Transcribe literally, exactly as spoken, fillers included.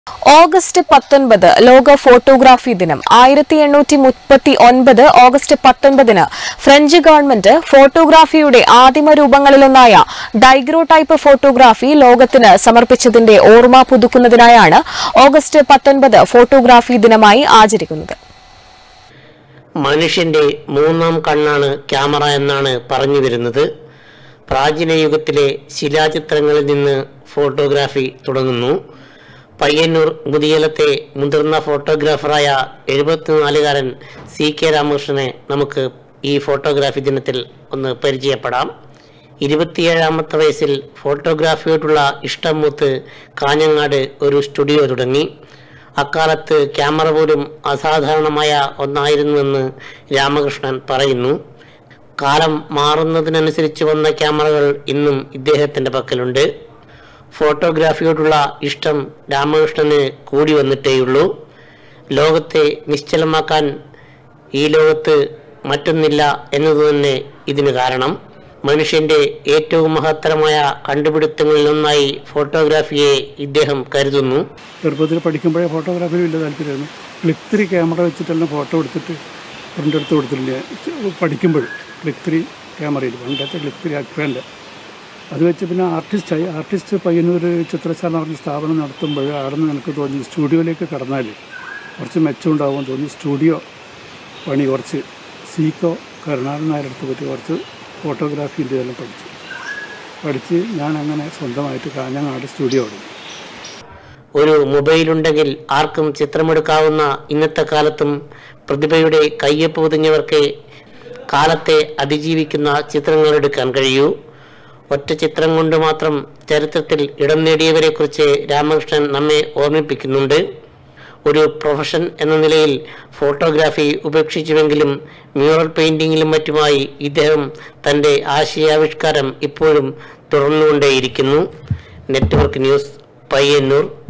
August പത്തൊൻപത് ലോക photography ദിനം. ആയിരത്തി എണ്ണൂറ്റി മുപ്പത്തി ഒൻപത് ഓഗസ്റ്റ് പത്തൊൻപതിന് ഫ്രഞ്ച് ഗവൺമെന്റ് ഫോട്ടോഗ്രാഫിയുടെ ആദിമ രൂപങ്ങളിലൊന്നായ ഡൈഗ്രോടൈപ്പ് ഫോട്ടോഗ്രാഫി ലോകത്തിന് സമർപ്പിച്ചതിന്റെ ഓർമ്മ പുതുക്കുന്നതിനായാണ് ഓഗസ്റ്റ് പത്തൊൻപത് ഫോട്ടോഗ്രാഫി ദിനമായി ആചരിക്കുന്നത്. മനുഷ്യന്റെ മൂന്നാം കണ്ണാണ് ക്യാമറ എന്നാണ് പറഞ്ഞു വരുന്നത്. പ്രാചീന യുഗത്തിലെ ശിലാചിത്രങ്ങളിൽ നിന്ന് ഫോട്ടോഗ്രാഫി തുടങ്ങുന്നു. പയ്യന്നൂർ മുതിയലത്തെ മുതിർന്ന ഫോട്ടോഗ്രാഫറായ എഴുപത്തിനാലുകാരൻ സി കെ രാമകൃഷ്ണനെ നമുക്ക് ഈ ഫോട്ടോഗ്രാഫി ദിനത്തിൽ ഒന്ന് പരിചയപ്പെടാം. ഇരുപത്തിയേഴാമത്തെ വയസ്സിൽ ഫോട്ടോഗ്രാഫിയോടുള്ള ഇഷ്ടം മൂത്ത് കാഞ്ഞങ്ങാട് ഒരു സ്റ്റുഡിയോ തുടങ്ങി. അക്കാലത്ത് ക്യാമറ പോലും അസാധാരണമായ ഒന്നായിരുന്നുവെന്ന് രാമകൃഷ്ണൻ പറയുന്നു. കാലം മാറുന്നതിനനുസരിച്ച് വന്ന ക്യാമറകൾ ഇന്നും ഇദ്ദേഹത്തിൻ്റെ പക്കലുണ്ട്. ഫോട്ടോഗ്രാഫിയോടുള്ള ഇഷ്ടം രാമകൃഷ്ണന് കൂടി വന്നിട്ടേയുള്ളൂ. ലോകത്തെ നിശ്ചലമാക്കാൻ ഈ ലോകത്ത് മറ്റൊന്നില്ല എന്നത് തന്നെ ഇതിന് കാരണം. മനുഷ്യൻ്റെ ഏറ്റവും മഹത്തരമായ കണ്ടുപിടുത്തങ്ങളിലൊന്നായി ഫോട്ടോഗ്രാഫിയെ ഇദ്ദേഹം കരുതുന്നു. ചെറുപ്പത്തിൽ പഠിക്കുമ്പോഴേ ഫോട്ടോഗ്രാഫിയിൽ വലിയ താല്പര്യമായിരുന്നു. ക്ലിക്ക് ത്രീ ക്യാമറ വെച്ചിട്ടെല്ലാം ഫോട്ടോ എടുത്തിട്ട് പ്രിൻ്റ് എടുത്ത് കൊടുത്തിട്ടില്ല. പഠിക്കുമ്പോൾ ക്ലിക്ക് ത്രീ ക്യാമറയിൽ പണ്ടത്തെ ക്ലിക്ക് ത്രീ അക്രൻ്റെ അത് വെച്ച് പിന്നെ ആർട്ടിസ്റ്റായി. ആർട്ടിസ്റ്റ് പയ്യന്നൂർ ചിത്രശാല പറഞ്ഞ സ്ഥാപനം നടത്തുമ്പോൾ അവിടെ നിന്ന് എനിക്ക് തോന്നി സ്റ്റുഡിയോയിലേക്ക് കടന്നാൽ കുറച്ച് മെച്ചമുണ്ടാകുമെന്ന് തോന്നി. സ്റ്റുഡിയോ പണി കുറച്ച് സീക്കോ കരുണാകരൻ നായരെടുത്ത് പറ്റി കുറച്ച് ഫോട്ടോഗ്രാഫി ഇതെല്ലാം പഠിച്ചു പഠിച്ച് ഞാൻ അങ്ങനെ സ്വന്തമായിട്ട് കാഞ്ഞങ്ങാട് സ്റ്റുഡിയോ തുടങ്ങി. ഒരു മൊബൈലുണ്ടെങ്കിൽ ആർക്കും ചിത്രമെടുക്കാവുന്ന ഇന്നത്തെ കാലത്തും പ്രതിഭയുടെ കയ്യൊപ്പ് പൊതിഞ്ഞവർക്ക് കാലത്തെ അതിജീവിക്കുന്ന ചിത്രങ്ങൾ എടുക്കാൻ കഴിയൂ. ഒറ്റ ചിത്രം കൊണ്ട് മാത്രം ചരിത്രത്തിൽ ഇടം നേടിയവരെക്കുറിച്ച് രാമകൃഷ്ണൻ നമ്മെ ഓർമ്മിപ്പിക്കുന്നുണ്ട്. ഒരു പ്രൊഫഷൻ എന്ന നിലയിൽ ഫോട്ടോഗ്രാഫി ഉപേക്ഷിച്ചുവെങ്കിലും മ്യൂറൽ പെയിൻറ്റിങ്ങിലും മറ്റുമായി ഇദ്ദേഹം തൻ്റെ ആശയാവിഷ്കാരം ഇപ്പോഴും തുടർന്നുകൊണ്ടേയിരിക്കുന്നു. Network news, Payyanur.